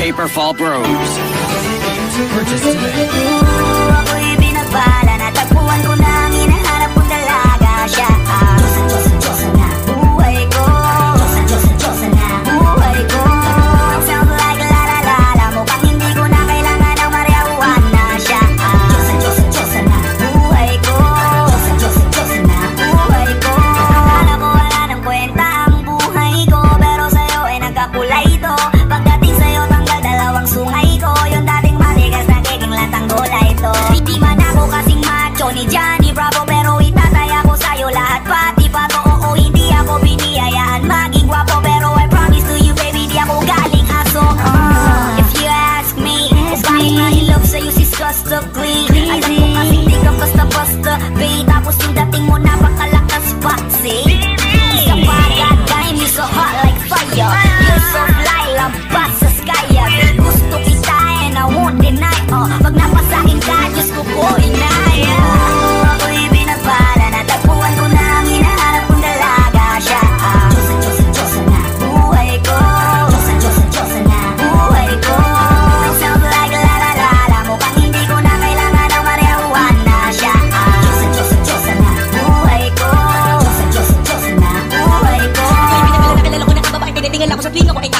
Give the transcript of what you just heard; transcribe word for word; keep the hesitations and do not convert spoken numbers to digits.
Paper Fall Bros. Purchase today. Ako'y binagpala, natagpuan ko na ang hinahanap kong dalaga. Siya ang Diyosa, Diyosa, Diyosa na buhay ko. Diyosa, Diyosa, Diyosa na buhay ko. Sounds like la la la la, mukhang hindi ko na kailangan ng marijuana. Siya ang Diyosa, Diyosa, Diyosa na buhay ko. Diyosa, Diyosa, Diyosa na buhay ko. Akala ko wala ng kwenta ang buhay ko, pero sa'yo ay nagkakulay ito. Pagdating sa'yo tanggal dalawang sungay ko, yung dating matigas nagiging latang gulay ito. Hindi man ako kasing macho ni Johnny Bravo, pero itataya ko sa'yo lahat pati pa to. Oo, hindi ako biniyayaan maging gwapo, pero I promise to you baby, di ako galing aso. uh, If you ask me, bakit nga in love sa'yo si Skusta Clean? Alam ko kasing di ka basta-basta, babe. Tapos yung dating mo napakalakas pa, see? Isa pa, goddamn, you so hot like fire. You're so fly, lampas sa sky. Gusto kita and I won't deny. Oh, pag napasakin ka, Diyos ko po inaya. Ako'y binagpala, natagpuan ko na ang hinahanap kong dalaga. Siya ang Diyosa, Diyosa, Diyosa na buhay ko. Diyosa, Diyosa, Diyosa na buhay ko. Sounds like la la la la, mukhang hindi ko na kailangan ng marijuana. Siya ang Diyosa, Diyosa, Diyosa na buhay ko. Diyosa, Diyosa, Diyosa na buhay ko. Pinakilala ko na ang babae, tinitingala ko sa tuwing ako ay